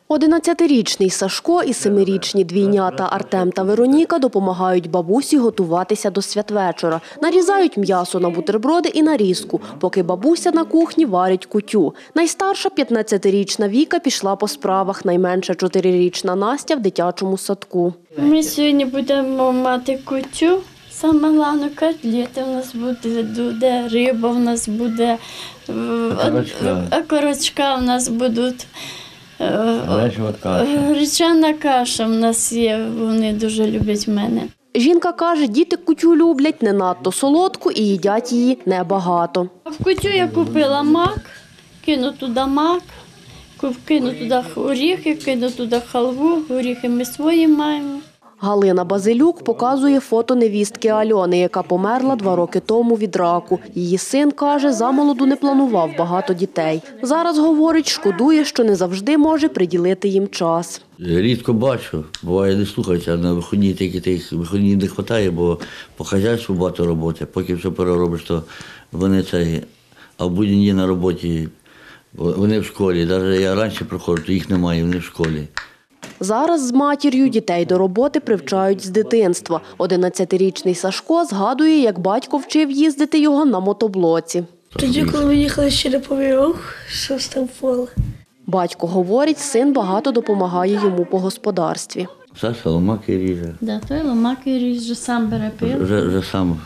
11-річний Сашко і 7-річні двійнята Артем та Вероніка допомагають бабусі готуватися до святвечора. Нарізають м'ясо на бутерброди і нарізку, поки бабуся на кухні варить кутю. Найстарша 15-річна Віка пішла по справах, найменша 4-річна Настя в дитячому садку. Ми сьогодні будемо мати кутю. Саме головне, котлети у нас буде, риба у нас буде, окорочка у нас будуть. Гречана каша в нас є, вони дуже люблять мене. Жінка каже, діти кутю люблять не надто солодку і їдять її небагато. В кутю я купила мак, кину туди мак, кину туди горіхи, кину туди халву, горіхи ми свої маємо. Галина Базилюк показує фото невістки Альони, яка померла 2 роки тому від раку. Її син, каже, замолоду не планував багато дітей. Зараз, говорить, шкодує, що не завжди може приділити їм час. Рідко бачу, буває не слухаються, а на вихідні тільки тих вихідні не вистачає, бо по хазяйству багато роботи. Поки все переробиш, то вони це, а в будні дні на роботі, вони в школі. Навіть я раніше приходжу, то їх немає, вони в школі. Зараз з матір'ю дітей до роботи привчають з дитинства. 11-річний Сашко згадує, як батько вчив їздити його на мотоблоці. Тоді, коли ми їхали з Череповий Рух, щось там поле. Батько говорить, син багато допомагає йому по господарстві. Саша ломаки ріже. Да, той ломаки ріже, сам бере пилку. Вже сам.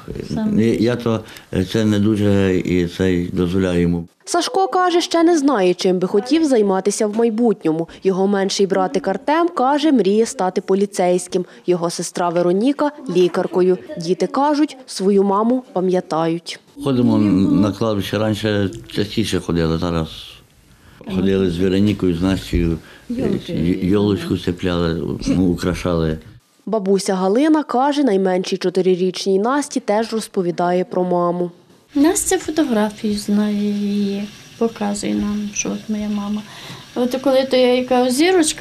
Я то це не дуже і це дозволяю йому. Сашко каже, ще не знає, чим би хотів займатися в майбутньому. Його менший братик Артем, каже, мріє стати поліцейським. Його сестра Вероніка – лікаркою. Діти кажуть, свою маму пам'ятають. Ходимо на кладбище, раніше частіше ходили, зараз ходили з Веронікою, з Настею, йолочку цепляли, украшали. Бабуся Галина каже, найменшій 4-річній Насті теж розповідає про маму. Настя фотографію знає її, показує нам, що от моя мама. От коли то я їй кажу,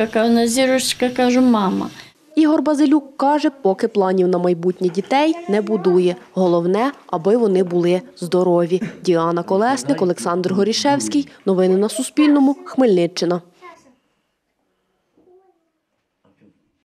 зірочка, кажу, мама. Ігор Базилюк каже, поки планів на майбутнє дітей не будує. Головне, аби вони були здорові. Діана Колесник, Олександр Горішевський. Новини на Суспільному. Хмельниччина.